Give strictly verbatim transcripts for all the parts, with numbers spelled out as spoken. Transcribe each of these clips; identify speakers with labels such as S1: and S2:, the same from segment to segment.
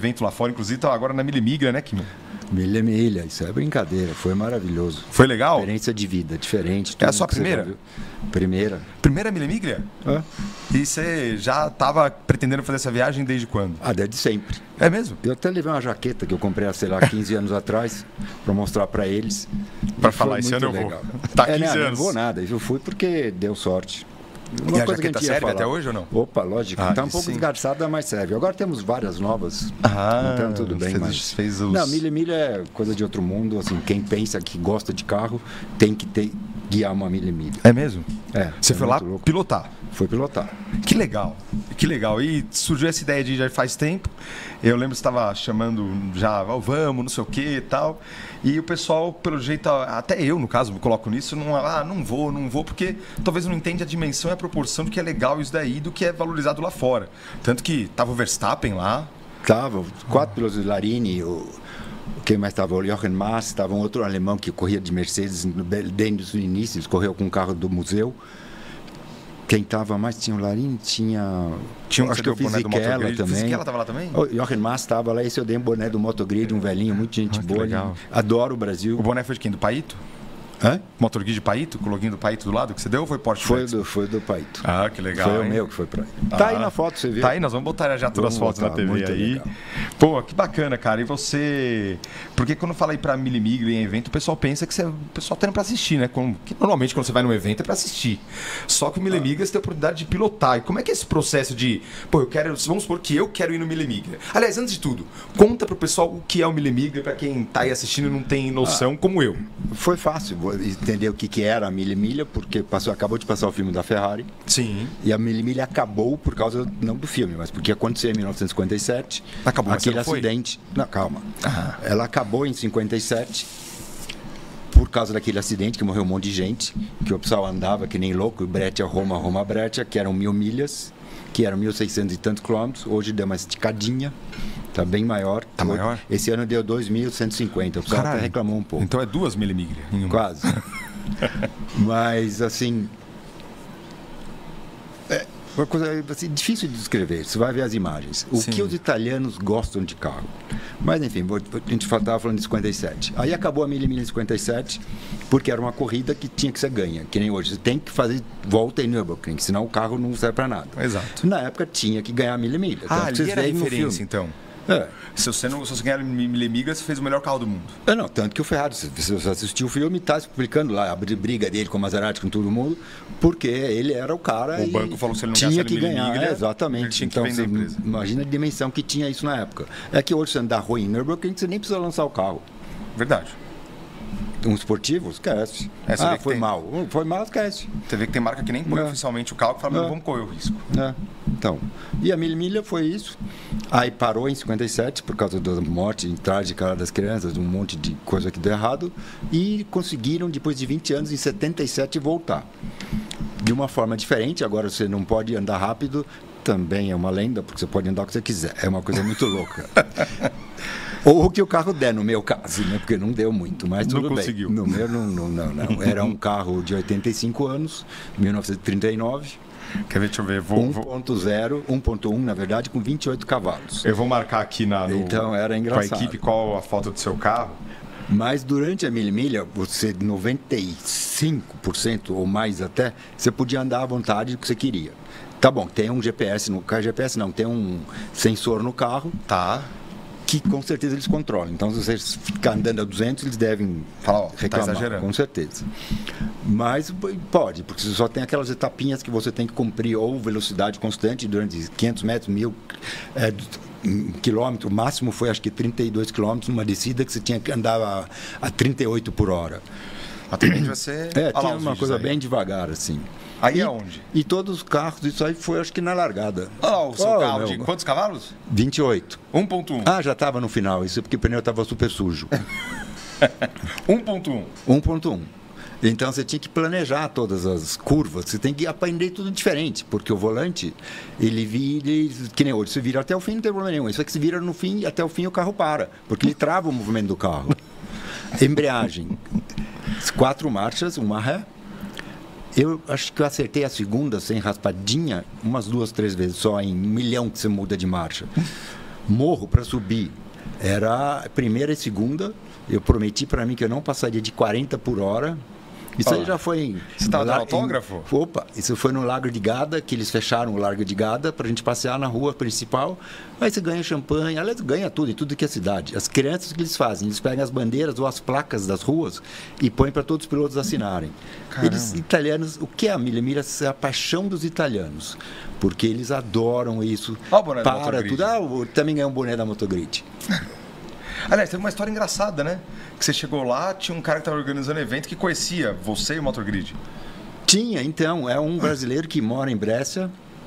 S1: evento lá fora, inclusive, tá agora na Mille Miglia, né, Kim?
S2: Milha, milha, isso é brincadeira, foi maravilhoso.
S1: Foi legal?
S2: Experiência de vida, diferente.
S1: É a sua primeira?
S2: Primeira.
S1: Primeira Mille Miglia?
S2: É.
S1: E você já estava pretendendo fazer essa viagem desde quando?
S2: Ah, desde sempre.
S1: É mesmo?
S2: Eu até levei uma jaqueta que eu comprei há, sei lá, quinze anos atrás, para mostrar para eles.
S1: Para falar, esse ano eu vou.
S2: Tá quinze é, não, anos. Não vou nada, eu fui porque deu sorte.
S1: Uma e a coisa jaqueta que a serve falar. Até hoje ou não?
S2: Opa, lógico. Está ah, um pouco sim. desgarçada, mas serve. Agora temos várias novas, ah, então tudo bem.
S1: Fez,
S2: mas...
S1: fez os...
S2: Não, milha milha é coisa de outro mundo. Assim, quem pensa que gosta de carro tem que ter, guiar uma milha milha.
S1: É mesmo?
S2: É.
S1: Você
S2: é
S1: foi lá
S2: louco.
S1: pilotar?
S2: Foi pilotar.
S1: Que legal, que legal. E surgiu essa ideia de já faz tempo. Eu lembro que você estava chamando já, oh, vamos, não sei o que e tal. E o pessoal, pelo jeito, até eu, no caso, me coloco nisso, não, ah, não vou, não vou, porque talvez não entende a dimensão e a proporção do que é legal isso daí, do que é valorizado lá fora. Tanto que tava o Verstappen lá.
S2: Tava, quatro pilotos de Larini, o... Quem mais estava? O Jochen Mass, estava um outro alemão que corria de Mercedes desde o início, correu com o carro do museu. Quem estava mais? Tinha o Larini, tinha...
S1: tinha um
S2: acho que eu fiz Ziquela também.
S1: Ziquela estava lá também?
S2: O Jochen Mass estava lá, esse eu dei um boné do Motogrid, um velhinho, muito gente ah, boa. Legal. Adoro o Brasil.
S1: O boné foi de quem? Do Paito?
S2: Hã?
S1: Motogrid de Paito? Com o loginho do Paito do lado que você deu ou foi Porsche?
S2: Foi do, foi do Paito.
S1: Ah, que legal.
S2: Foi
S1: hein?
S2: o meu que foi pra aí.
S1: Ah,
S2: tá aí na foto, você viu?
S1: Tá aí, nós vamos botar já todas vamos as fotos botar, na T V aí. Legal. Pô, que bacana, cara. E você... Porque quando eu falei pra Mille Miglia em evento, o pessoal pensa que você... o pessoal tá indo pra assistir, né? Como... que normalmente quando você vai num evento é pra assistir. Só que o Mille ah. Miglia você tem a oportunidade de pilotar. E como é que é esse processo de... Pô, eu quero... vamos supor que eu quero ir no Mille Miglia. Aliás, antes de tudo, conta pro pessoal o que é o Mille Miglia pra quem tá aí assistindo e não tem noção, ah. como eu.
S2: Foi fácil entender o que que era a Mille Miglia, porque passou, acabou de passar o filme da Ferrari.
S1: Sim.
S2: E a Mille Miglia acabou por causa, não do filme, mas porque aconteceu em mil novecentos e cinquenta e sete.
S1: Acabou,
S2: aquele
S1: mas
S2: acidente.
S1: Foi?
S2: Não, calma.
S1: Ah.
S2: Ela acabou em cinquenta e sete por causa daquele acidente que morreu um monte de gente, que o pessoal andava que nem louco, Breccia, Roma, Roma, Breccia, que eram mil milhas, que eram mil e seiscentos e tantos quilômetros. Hoje deu uma esticadinha. Tá bem maior.
S1: Tá maior?
S2: Esse ano deu dois mil cento e cinquenta. O pessoal até reclamou um pouco.
S1: Então é duas Mille Miglia em uma.
S2: Quase. Mas, assim... É uma coisa assim, difícil de descrever. Você vai ver as imagens. O Sim. que os italianos gostam de carro. Mas, enfim, a gente estava falando de cinquenta e sete. Aí acabou a Mille Miglia em cinquenta e sete, porque era uma corrida que tinha que ser ganha. Que nem hoje. Você tem que fazer volta em Nürburgring, senão o carro não serve para nada.
S1: Exato.
S2: Na época tinha que ganhar a Mille Miglia.
S1: Ah, ali era a referência, então.
S2: É.
S1: Se você não se você ganhar Mille Miglia, você fez o melhor carro do mundo.
S2: É, não, tanto que o Ferrari, se você assistiu o filme, está explicando lá a briga dele com o Maserati, com todo mundo, porque ele era o cara.
S1: O banco falou que se ele não
S2: tinha que
S1: Mille
S2: ganhar,
S1: Miglia,
S2: é, exatamente. Então, você imagina a dimensão que tinha isso na época. É que hoje você andar ruim em Nürburgring, você nem precisa lançar o carro.
S1: Verdade.
S2: Um esportivo, esquece.
S1: É,
S2: ah, foi
S1: tem...
S2: mal. Foi mal, esquece.
S1: Você vê que tem marca que nem põe
S2: é.
S1: oficialmente o carro que fala, mas
S2: é.
S1: não vamos correr o risco.
S2: É. Então, e a Mille Miglia foi isso. Aí parou em cinquenta e sete por causa da morte trágica das crianças, um monte de coisa que deu errado. E conseguiram, depois de vinte anos, em setenta e sete, voltar. De uma forma diferente, agora você não pode andar rápido, também é uma lenda, porque você pode andar o que você quiser. É uma coisa muito louca. Ou o que o carro der, no meu caso, né? Porque não deu muito, mas tudo
S1: não
S2: bem.
S1: Conseguiu.
S2: No meu, não, não, não, não. Era um carro de oitenta e cinco anos, mil novecentos e trinta e nove.
S1: Quer ver? Deixa eu ver. Vou,
S2: um ponto zero, um ponto um, na verdade, com vinte e oito cavalos.
S1: Eu vou marcar aqui na, no,
S2: então, era engraçado.
S1: com a equipe qual a foto do seu carro.
S2: Mas durante a Mille Miglia, você, noventa e cinco por cento ou mais até, você podia andar à vontade do que você queria. Tá bom, tem um G P S no carro, G P S não, tem um sensor no carro.
S1: Tá.
S2: Que com certeza eles controlam. Então, se você ficar andando a duzentos, eles devem
S1: falar, ó,
S2: reclamar,
S1: tá exagerando.
S2: Com certeza. Mas pode, porque você só tem aquelas etapinhas que você tem que cumprir, ou velocidade constante durante quinhentos metros, mil é, quilômetro. O máximo foi, acho que, trinta e dois quilômetros numa descida que você tinha que andar a, a trinta e oito por hora.
S1: A tendência vai ser...
S2: É, tinha uma coisa aí. Bem devagar, assim.
S1: Aí
S2: e,
S1: aonde?
S2: E todos os carros, isso aí foi, acho que na largada.
S1: Ah, o seu
S2: oh,
S1: carro
S2: meu,
S1: de quantos cavalos?
S2: vinte e oito.
S1: um ponto um.
S2: Ah, já estava no final, isso porque o pneu estava super sujo.
S1: um ponto um.
S2: um ponto um. Então você tinha que planejar todas as curvas, você tem que aprender tudo diferente, porque o volante, ele vira, que nem hoje, você vira até o fim, não tem problema nenhum. Isso aqui se vira no fim, até o fim o carro para, porque ele trava o movimento do carro. Embreagem, quatro marchas, uma ré. Eu acho que eu acertei a segunda sem raspadinha umas duas, três vezes só, em um milhão que você muda de marcha. morro para subir. Era primeira e segunda. Eu prometi para mim que eu não passaria de quarenta por hora. Isso Olá. aí já foi em...
S1: Você estava dando autógrafo?
S2: Em, opa, isso foi no Largo de Gada, que eles fecharam o Largo de Gada para a gente passear na rua principal. Aí você ganha champanhe, aliás, ganha tudo, em tudo que é cidade. As crianças, o que eles fazem? Eles pegam as bandeiras ou as placas das ruas e põem para todos os pilotos assinarem. Caramba. Eles, italianos, o que é a milha? Milha é a paixão dos italianos, porque eles adoram isso.
S1: Olha o boné da
S2: para tudo. Ah, eu também ganhei um boné da Motogrid.
S1: Aliás, teve uma história engraçada, né? Que você chegou lá, tinha um cara que estava organizando evento que conhecia você e o Motogrid.
S2: Tinha, então. É um brasileiro que mora em Brescia.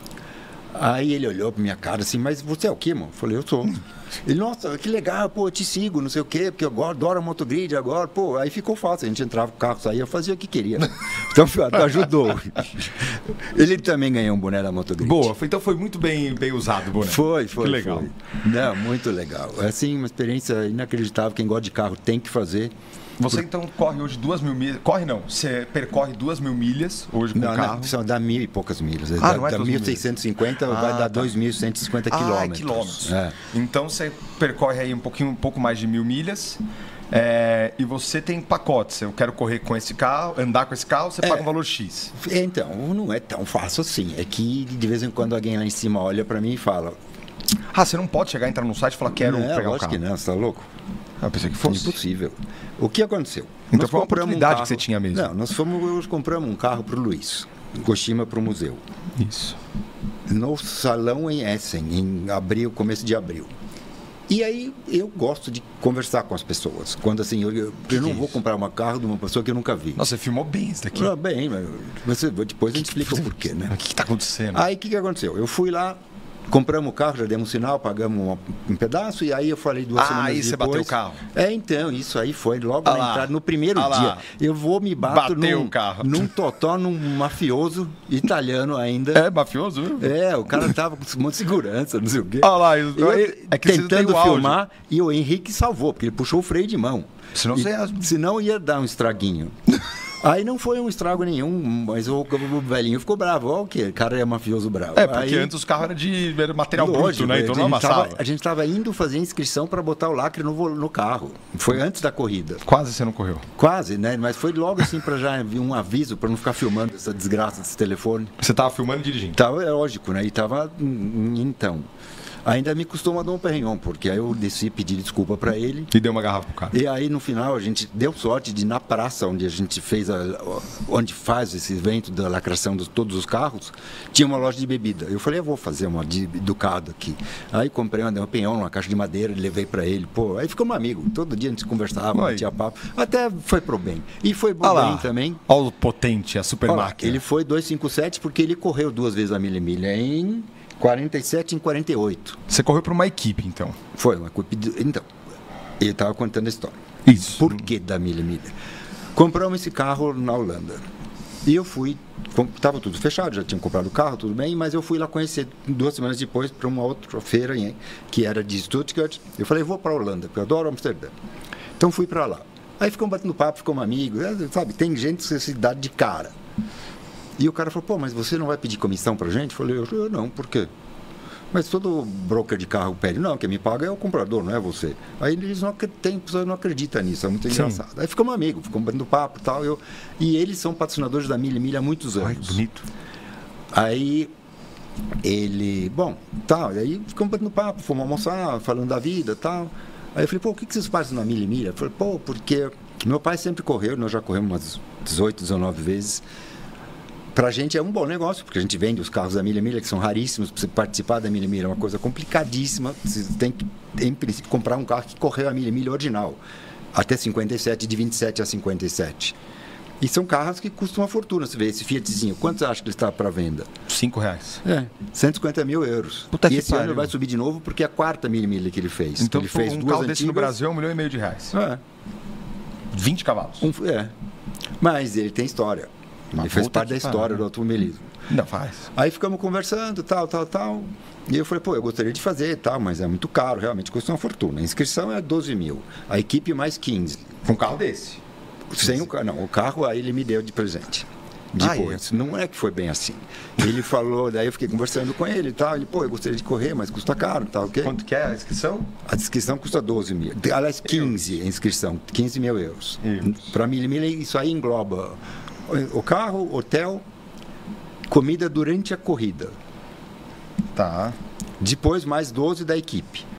S2: Aí ele olhou pra minha cara assim, mas você é o quê, mano? Eu falei, eu sou. Ele, nossa, que legal, pô, eu te sigo, não sei o quê, porque eu adoro a Motogrid agora, pô, aí ficou fácil, a gente entrava com o carro, saía, eu fazia o que queria. Então, ajudou. Ele também ganhou um boné da Motogrid.
S1: Boa, então foi muito bem, bem usado o boné.
S2: Foi, foi.
S1: Que legal.
S2: Foi. Não, muito legal. É assim, uma experiência inacreditável, quem gosta de carro tem que fazer.
S1: Você então corre hoje duas mil milhas. Corre não, você percorre duas mil milhas hoje com o carro.
S2: Não, são dá mil e poucas milhas.
S1: Ah,
S2: dá,
S1: não é
S2: dá mil seiscentos e cinquenta, ah, vai dar tá. dois mil cento e cinquenta quilômetros.
S1: Ah, quilômetros. É. Então você percorre aí um pouquinho, um pouco mais de mil milhas. É, e você tem pacotes. Eu quero correr com esse carro, andar com esse carro, você é, paga um valor X.
S2: Então, não é tão fácil assim. É que de vez em quando alguém lá em cima olha para mim e fala:
S1: ah, você não pode chegar, entrar no site e falar, quero
S2: não,
S1: pegar
S2: o
S1: carro.
S2: Que não, você tá louco?
S1: Eu pensei que fosse.
S2: Impossível. O que aconteceu?
S1: Então
S2: nós
S1: foi uma oportunidade
S2: um carro...
S1: que você tinha mesmo.
S2: Não, nós fomos, nós compramos um carro para o Luiz, em Goshima, para o museu.
S1: Isso.
S2: No salão em Essen, em abril, começo de abril. E aí eu gosto de conversar com as pessoas. Quando assim, eu, eu, eu não vou comprar um carro de uma pessoa que eu nunca vi.
S1: Nossa, você filmou bem isso daqui.
S2: Ah, bem, mas depois a gente explica o porquê, né?
S1: O que está acontecendo?
S2: Aí o que, que aconteceu? Eu fui lá, compramos o carro, já demos um sinal, pagamos um, um pedaço, e aí eu falei duas
S1: ah,
S2: semanas
S1: aí
S2: depois...
S1: você bateu o carro.
S2: É, então, isso aí foi logo
S1: ah
S2: na entrada, no primeiro
S1: ah
S2: dia. Eu vou, me bato
S1: bateu
S2: num,
S1: o carro.
S2: num totó, num mafioso italiano ainda.
S1: É, mafioso? Viu?
S2: É, o cara tava com um monte de segurança, não sei o quê.
S1: Olha lá, eu,
S2: eu,
S1: é que
S2: tentando filmar, e o Henrique salvou, porque ele puxou o freio de mão.
S1: Senão,
S2: e,
S1: você ia...
S2: senão ia dar um estraguinho. Aí não foi um estrago nenhum, mas o, o velhinho ficou bravo. Olha o que? O cara é mafioso bravo.
S1: É, porque
S2: aí,
S1: antes os carros eram de era material
S2: lógico,
S1: bruto, né? Então não amassava.
S2: Tava, a gente estava indo fazer inscrição para botar o lacre no, no carro. Foi antes da corrida.
S1: Quase você não correu.
S2: Quase, né? Mas foi logo assim para já vir um aviso, para não ficar filmando essa desgraça desse telefone.
S1: Você estava filmando e dirigindo?
S2: Tava, é lógico, né? E tava, então... Ainda me custou uma Dom Perignon, porque aí eu desci pedir desculpa para ele.
S1: E deu uma garrafa pro cara.
S2: E aí no final a gente deu sorte de na praça onde a gente fez, a, onde faz esse evento da lacração de todos os carros, tinha uma loja de bebida. Eu falei, eu vou fazer uma de Ducado aqui. Aí comprei uma Dom Perignon, uma caixa de madeira, levei para ele. Pô, aí ficamos amigos. Todo dia a gente conversava, tinha papo. Até foi pro bem. E foi pro bem também.
S1: Olha o potente, a super
S2: Olha,
S1: máquina.
S2: Ele foi duzentos e cinquenta e sete porque ele correu duas vezes a milha e milha em... quarenta e sete em quarenta e oito.
S1: Você correu para uma equipe, então?
S2: Foi, uma equipe. De... Então, eu estava contando a história.
S1: Isso.
S2: Por que da milha e milha? Compramos esse carro na Holanda. E eu fui, estava tudo fechado, já tinha comprado o carro, tudo bem, mas eu fui lá conhecer duas semanas depois para uma outra feira, hein, que era de Stuttgart. Eu falei, vou para a Holanda, porque eu adoro Amsterdã. Então fui para lá. Aí ficamos batendo papo, ficamos amigos, sabe? Tem gente que se dá de cara. E o cara falou, pô, mas você não vai pedir comissão pra gente? Eu falei, eu não, por quê? Mas todo broker de carro pede, não, quem me paga é o comprador, não é você. Aí eles não tem pessoas não acreditam nisso, é muito engraçado. Sim. Aí ficamos amigos, ficamos batendo papo e tal. Eu, e eles são patrocinadores da Milha e Milha há muitos anos.
S1: Ai, que bonito.
S2: Aí ele, bom, tal, aí ficamos batendo papo, fomos almoçar, falando da vida e tal. Aí eu falei, pô, o que vocês fazem na Milha e Milha? Eu falei, pô, porque meu pai sempre correu, nós já corremos umas dezoito, dezenove vezes. Para a gente é um bom negócio, porque a gente vende os carros da Milha Milha, que são raríssimos. Para você participar da Milha Milha é uma coisa complicadíssima. Você tem que, em princípio, comprar um carro que correu a Milha Milha original, até cinquenta e sete, de vinte e sete a cinquenta e sete. E são carros que custam uma fortuna. Você vê esse Fiatzinho, quanto você acha que ele está para venda?
S1: Cinco reais.
S2: É, cento e cinquenta mil euros.
S1: Puta
S2: e esse pariu. Ano vai subir de novo, porque é a quarta Milha Milha que ele fez.
S1: Então,
S2: ele fez
S1: um
S2: duas
S1: carro
S2: antigas.
S1: desse no Brasil é um milhão e meio de reais.
S2: É.
S1: vinte cavalos.
S2: Um, é. Mas ele tem história. Ele fez parte da história do automobilismo.
S1: Não faz.
S2: Aí ficamos conversando, tal, tal, tal. E eu falei, pô, eu gostaria de fazer, tal, mas é muito caro, realmente custa uma fortuna. A inscrição é doze mil, a equipe mais quinze.
S1: Com um carro desse?
S2: Sem o carro, não. O carro aí ele me deu de presente. depois.
S1: Ah, é?
S2: Não é que foi bem assim. Ele falou, daí eu fiquei conversando com ele e tal. Ele, pô, eu gostaria de correr, mas custa caro e tal, ok?
S1: Quanto que é a inscrição?
S2: A inscrição custa doze mil. Aliás, quinze a inscrição, quinze mil euros. Para mil milha, isso aí engloba o carro, hotel, comida durante a corrida.
S1: Tá.
S2: Depois mais doze da equipe.